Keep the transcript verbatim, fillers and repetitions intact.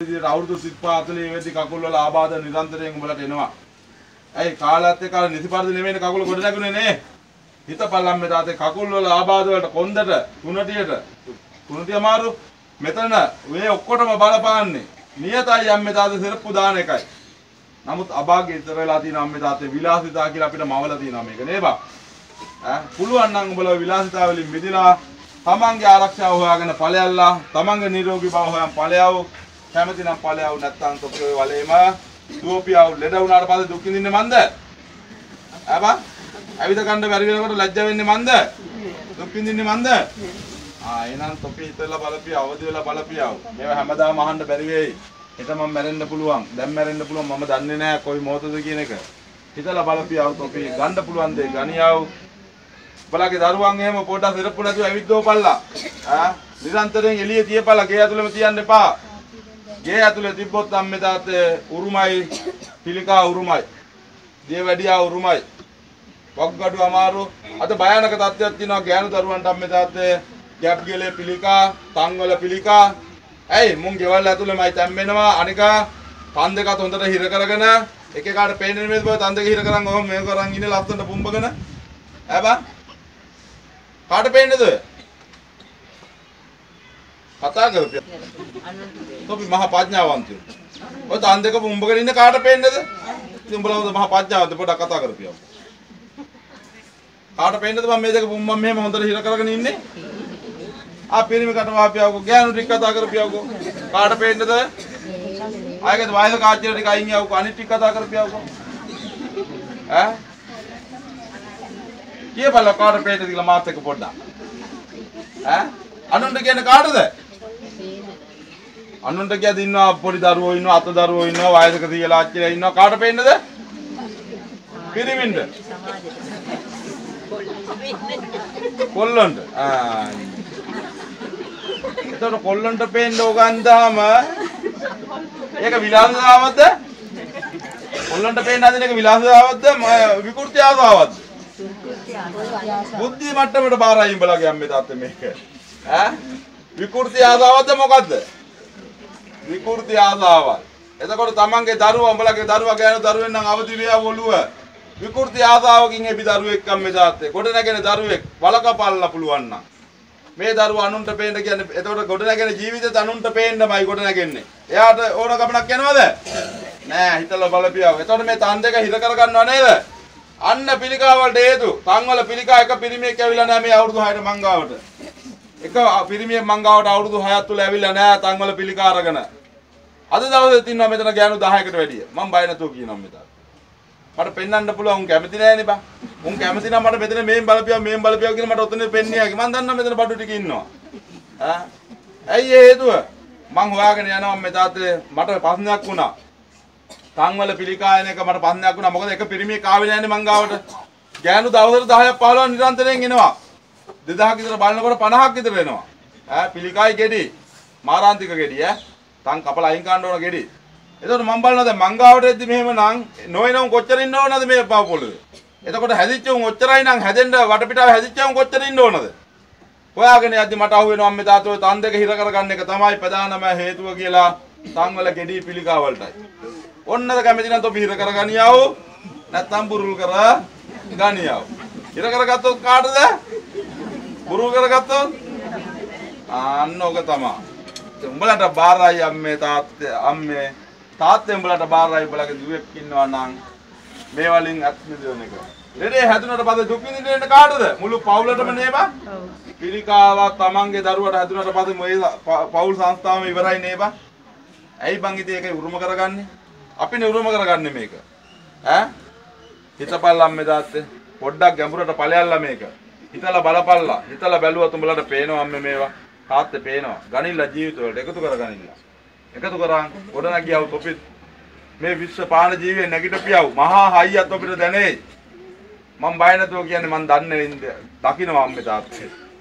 විදිහට අවුරුදු තිස් හතලිස් වෙද්දි කකුල් වල ආබාධ නිරන්තරයෙන් උඹලට එනවා. ඇයි කාලත් එක්ක අර නිසිපරිදි නෙමෙයි කකුල ගොඩ නැගුණේ නේ. හිතපල්ලම් මේ තාත්තේ කකුල් වල ආබාධ වලට කොන්දට තුනටියට තුනටිය අමාරු මෙතන මේ ඔක්කොටම බලපාන්නේ නියතයි අම්මේ තාත්තේ සිරප්පු දාන එකයි. නමුත් අභාග්‍ය ඉතර වෙලා තියෙන අම්මේ තාත්තේ විලාසිතා කියලා අපිට මවලා තියෙනවා මේක නේ බා. ඈ පුළුවන් නම් උඹලා විලාසිතා වලින් මිදලා තමන්ගේ ආරක්ෂාව හොයාගෙන ඵලයල්ලා තමන්ගේ නිරෝගී බව හොයන් ඵලයව කැමති නම් ඵලයව නැත්තම් තොපේ වලේම දුවපියව ලෙඩ වුණාට පස්සේ දුක් විඳින්නේ මන්ද? ඈ බා ඇවිද ගන්න බැරි වෙනකොට ලැජ්ජ වෙන්නේ මන්ද? දුක් විඳින්නේ මන්ද? ආ එහෙනම් තොපේ හිතලා බලපියව අවදි වෙලා බලපියව. මේවා හැමදාම අහන්න බැරි වෙයි. හිත මම මැරෙන්න පුළුවන්. දැන් මැරෙන්න පුළුවන් මම දන්නේ නැහැ කොයි මොහොතද කියන එක. හිතලා බලපියව තොපේ ගන්න පුළුවන් දේ ගනියව. බලගේ දරුවන් එහෙම පොඩක් සිරප්පු නැතුව ඇවිද්දෝපල්ලා. ඈ නිරන්තරයෙන් එළියේ තියපල්ලා ගේ ඇතුළෙම තියන්න එපා. ගේ ඇතුළේ තිබ්බොත් අම්මේ තාත්තේ උරුමයි පිළිකා උරුමයි. දිය වැඩියා උරුමයි. වග්ගඩු අමාරු අද භයානක තත්ත්වයක් තියෙනවා ගෑනු දරුවන්ට අම්මේ තාත්තේ ගැප් ගෙලේ පිළිකා, තංවල පිළිකා. ඇයි මුන් ගෙවල් ඇතුළෙමයි තැම්බෙනවා අනිකා තන් දෙකත් හොඳට හිර කරගෙන එක එකාට පේන්නේ නෙමෙයි බෝ තන් දෙක හිර කරන් ඔහොම මේක කරන් ඉන්නේ ලස්සනට පුම්බගෙන. ඈ බා කාට පේන්නේද ඔය? කතා කරපිය. තොපි මහා ප්‍රඥාවන්තයෝ. ඔය තන් දෙක පුම්බගෙන ඉන්න කාට පේන්නේද? ඉතින් උඹලා මහා ප්‍රඥාවන්ත පොඩක් කතා කරපියව. කාට පේන්නේද මම මේ දෙක පුම්බම් මෙහෙම හොඳට හිර කරගෙන ඉන්නේ? ආ පිරිමි කට වාපියවකෝ ගෑනු ටික කතා කරපියවකෝ. කාට පේන්නේද? ආයෙත් වයස කාච්චියට ටික අයින් යවකෝ අනිත් ටික කතා කරපියවකෝ. ඈ කියපල කාට පේන්නේද කියලා මාත් එක්ක පොඩ්ඩක්. ඈ අනුන්ට කියන්නේ කාටද? අනුන්ට කියද ඉන්නවා පොඩි දරුවෝ ඉන්නවා අත දරුවෝ ඉන්නවා වයසක තියලා ආච්චිලා ඉන්නවා කාට පේන්නේද? පිරිමින්ද? කොල්ලන්ට. ආ එතකොට කොල්ලන්ට පේන්න ඕගන්දාම ඒක විලාසාවක්ද? කොල්ලන්ට පේන්න හදන එක විලාසාවක්ද? විකෘති ආසාවක්ද? බුද්ධි මට්ටමට බාරයි උඹලගේ අම්මේ තාත්තේ මේක. ඈ විකෘති ආසාවක්ද මොකද්ද? විකෘති ආසාවක්. එතකොට තමන්ගේ දරුවා උඹලගේ දරුවා ගෑනු දරුවෙන් නම් අවදි වේව ඔළුව. විකෘති ආසාවකින් එපි දරුවෙක් අම්මේ තාත්තේ. කොට නැගෙන දරුවෙක් වලකපල්ලා පුළුවන් නම්. මේ දරුවා අනුන්ට පේන්න කියන්නේ එතකොට කොට නැගෙන ජීවිතේ අනුන්ට පේන්නමයි කොට නැගෙන්නේ. එයාට ඕන ගමනක් යනවද? නෑ හිතලා බලපියව. එතකොට මේ තන් දෙක හිර කර ගන්නව නේද? අන්න පිළිකා වලට හේතු. තන් වල පිළිකා එක පිරිමියෙක් ඇවිල්ලා නැහැ මේ අවුරුදු හයට මංගාවට. එක පිරිමියෙක් මංගාවට අවුරුදු හයක් තුල ඇවිල්ලා නැහැ තන් වල පිළිකා අරගෙන. අද දවසේ තින්නවා මෙතන ගෑනු දහයකට වැඩිය. මම බය නැතුව කියනවා මෙතන. මට පෙන්වන්න පුළුවන් උන් කැමති නෑනේ බා. උන් කැමති නම් මට මෙතන මේන් බලපියව මේන් බලපියව කියලා මට ඔතන පෙන්නේ යකි. මම දන්නවා මෙතන බඩු ටික ඉන්නවා. ඈ ඇයි ඒ හේතුව? මං හොයාගෙන යනවා මේ තාත්තේ මට ප්‍රශ්නයක් වුණා. තන් වල පිළිකායන එක මට ප්‍රශ්නයක් වුණා. මොකද එක පිරිමියෙක් ආවේ නෑනේ මං ගාවට. ගෑනු දවසට දහයක් පහළොවක් නිරන්තරයෙන් එනවා. දෙදහක් විතර බලනකොට පනහක් විතර එනවා. ඈ පිළිකායි ගෙඩි. මාරාන්තික ගෙඩි ඈ. තන් කපලා අයින් කරන්න ඕන ගෙඩි. එතකොට මම බලනවා දැන් මං ගාවට එද්දි මෙහෙම නම් නොයනවුන් කොච්චර ඉන්න ඕනද මේ පව පොළවේ. එතකොට හැදිච්ච උන් ඔච්චරයි නම් හැදෙන්න වටපිටාව හැදිච්ච උන් කොච්චර ඉන්න ඕනද? හොයාගෙන යද්දි මට අහුවෙනවා අම්මේ තාත්තෝ තන් දෙක හිර කරගන්න එක තමයි ප්‍රධානම හේතුව කියලා තන් වල ගෙඩි පිළිකා වලටයි. ඔන්නද කැමති නම් තොපි හිර කරගනියව නැත්නම් බුරුල් කර ගනියව. හිර කරගත්තොත් කාටද? බුරුල් කරගත්තොත් අන්න ඔක තමයි. උඹලට බාරයි අම්මේ තාත්තේ අම්මේ තාත්තේ උඹලට බාරයි උඹලගේ දුවෙක් ඉන්නවා නම් මේ වලින් අත් මිදෙන එක. ලෙඩේ හැදුනට පස්සේ දුක් විඳින්න කාටද? මුළු පවුලටම නේබා. පිළිකාවක් තමන්ගේ දරුවට හැදුනට පස්සේ මේ පවුල් සංස්ථාවම ඉවරයි නේබා. ඇයි බං ඉතින් ඒක උරුම කරගන්නේ? අපිනේ උරුම කරගන්නේ මේක. ඈ? හිතපල්ලා අම්මේ තාත්තේ පොඩ්ඩක් ගැඹුරට ඵලයල්ලා මේක. හිතලා බලපල්ලා. හිතලා බැලුවත් උඹලට පේනවා අම්මේ මේවා. තාත්තේ පේනවා. ගනින්න ජීවිත වලට එකතු කරගනින්න. එකතු කරන් ගොඩ නැගියව තොපිත් මේ විශ්ව පාන ජීවියේ නැගිටපියව මහා හයියත් අපිට දැනේ. මම බය නැතුව කියන්නේ මම දන්නේ දකින්නවා අම්මේ තාත්තේ.